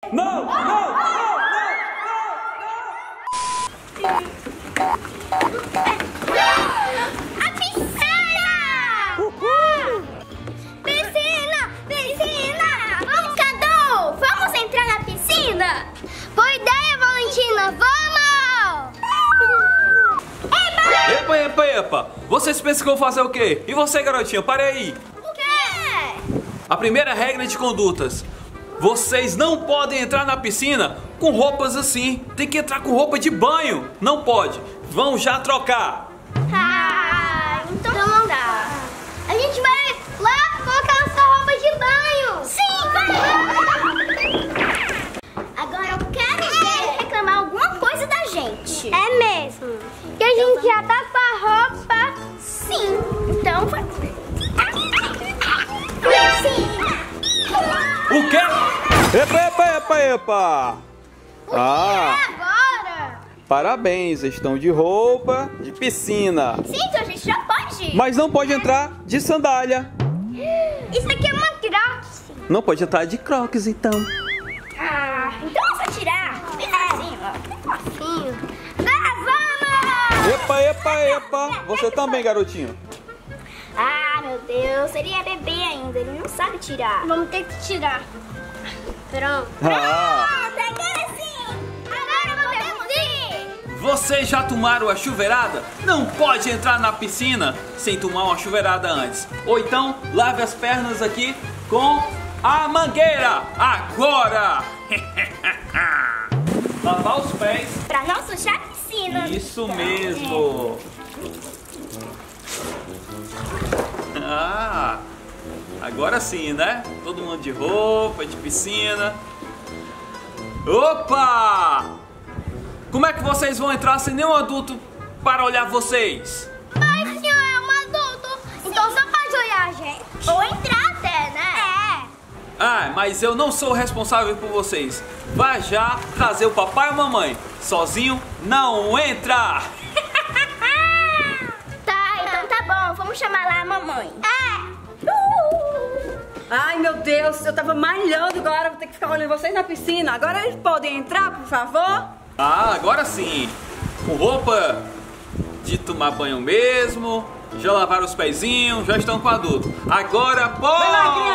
Não, não, não, não, A piscina! Uhul! Piscina! Piscina! Vamos, Cadu! Vamos entrar na piscina? Boa ideia, Valentina! Vamos! Epa, epa, epa! Vocês pensam que eu vou fazer o quê? E você, garotinha? Pare aí! O quê? A primeira regra de condutas: vocês não podem entrar na piscina com roupas assim. Tem que entrar com roupa de banho. Não pode. Vão já trocar. Ah, então não dá. A gente vai lá colocar nossa roupa de banho. Sim, vai! Agora eu quero ver ele reclamar alguma coisa da gente. É mesmo? Que a gente já tá com a roupa. Sim, então vai. O quê? Epa, epa, epa, epa! Ah, Agora? parabéns, estão de roupa de piscina. Sim, então a gente já pode. Mas não pode entrar de sandália. Isso aqui é uma crocs. Não pode entrar de crocs, então. Ah, então é só tirar. Assim, ó. Assim. Vamos! Epa, epa, epa! Você também, garotinho. Ah, meu Deus, ele é bebê ainda, ele não sabe tirar. Vamos ter que tirar. Pronto. Ah. Agora sim! Agora podemos ir! Vocês já tomaram a chuveirada? Não pode entrar na piscina sem tomar uma chuveirada antes. Ou então, lave as pernas aqui com a mangueira. Agora! Lavar os pés. Pra não sujar a piscina. Isso mesmo. Ah, agora sim, né? Todo mundo de roupa, de piscina. Opa! Como é que vocês vão entrar sem nenhum adulto para olhar vocês? Mas o senhor é um adulto, então só pode olhar a gente. Ou entrar até, né? Ah, mas eu não sou responsável por vocês. Vá já trazer o papai e a mamãe. Sozinho não entra! Tá, então tá bom, vamos chamar lá a mamãe. Ai, meu Deus, eu tava malhando agora, vou ter que ficar olhando vocês na piscina. Agora eles podem entrar, por favor? Ah, agora sim. Com roupa de tomar banho mesmo. Já lavaram os pezinhos, já estão com adulto. Agora pode!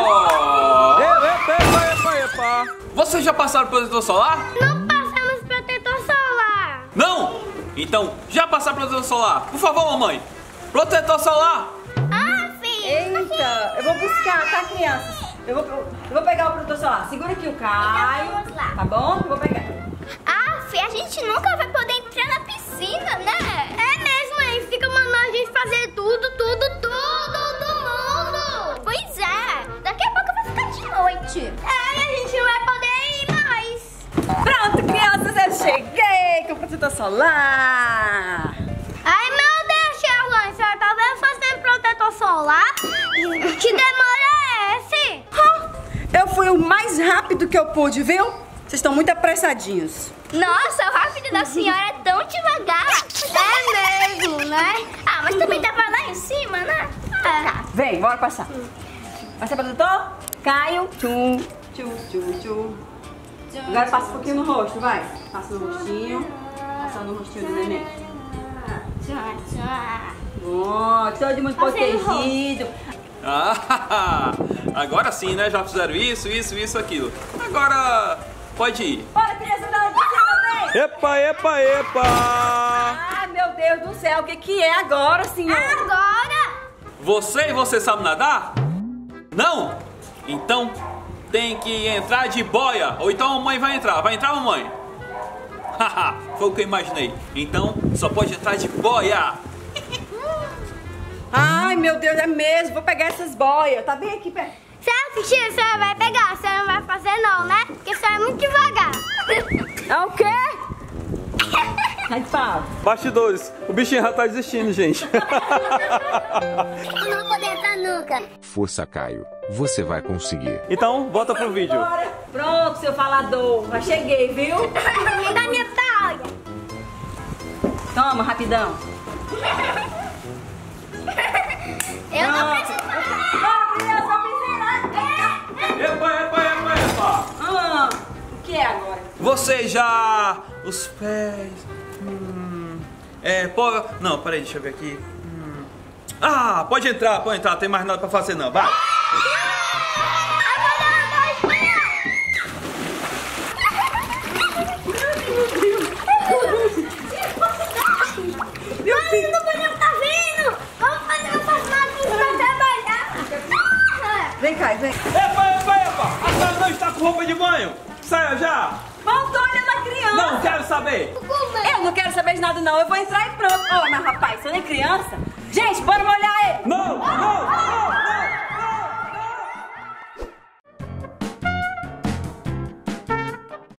Epa, epa! Vocês já passaram protetor solar? Não passamos protetor solar. Não? Então, já passaram protetor solar. Por favor, mamãe. Protetor solar. Ah, filho. Eita, eu vou buscar, tá, crianças? Eu vou pegar o protetor solar. Segura aqui o Caio, Então, vamos lá. tá bom? Eu vou pegar. Ah, filho, a gente nunca vai poder entrar na piscina, né? É mesmo, aí fica mandando a gente fazer tudo do mundo. Pois é, daqui a pouco vai ficar de noite. É, e a gente não vai poder ir mais. Pronto, crianças, eu cheguei com o protetor solar. Ai, meu Deus, Charlone, a senhora tá vendo fazendo protetor solar? Que demora é esse? Eu fui o mais rápido que eu pude, viu? Vocês estão muito apressadinhos. Nossa, o rápido da senhora é tão devagar. É mesmo, né? Ah, mas também tava lá em cima, né? Tá. Vem, bora passar. Passa protetor? Caio. Tchum, tchum, tchum, tchum. Agora passa um pouquinho no rosto, vai. Passa no rostinho. Passa no rostinho do neném. Ó, todo mundo Passei no protegido. Ah, agora sim, né? Já fizeram isso, aquilo. Agora pode ir. Bora, criança, da piscina, vem! Epa! Ai, meu Deus do céu, o que é agora, senhor? Agora? Você sabe nadar? Não? Então tem que entrar de boia. Ou então a mamãe vai entrar. Vai entrar, mamãe? Haha, foi o que eu imaginei. Então só pode entrar de boia. Ai, meu Deus, é mesmo. Vou pegar essas boias. Tá bem aqui perto. Certo, tia, a senhora vai pegar, a senhora não vai fazer não, né? Porque a senhora é muito devagar. É o quê? Ai, fala. Bastidores, o bichinho já tá desistindo, gente. Não vou poder entrar nunca. Força, Caio. Você vai conseguir. Então, volta pro vídeo. Bora. Pronto, seu falador. Já cheguei, viu? Me dá minha boia. Toma, rapidão. Eu não preciso. Bora, criança, piscina. Epa! Ah, o que que é agora? Você já... Os pés... Não, peraí, deixa eu ver aqui. Ah, pode entrar, tem mais nada pra fazer não, vai. Mãe, o banheiro tá vindo! Vamos fazer uma passagem pra trabalhar! Vem cá, vem. Epa! A senhora não está com roupa de banho? Saia já! Mas tô olhando a criança. Não quero saber! Eu não quero saber de nada não, eu vou entrar e pronto. Mas rapaz, você não é criança? Gente, bora molhar ele. Não!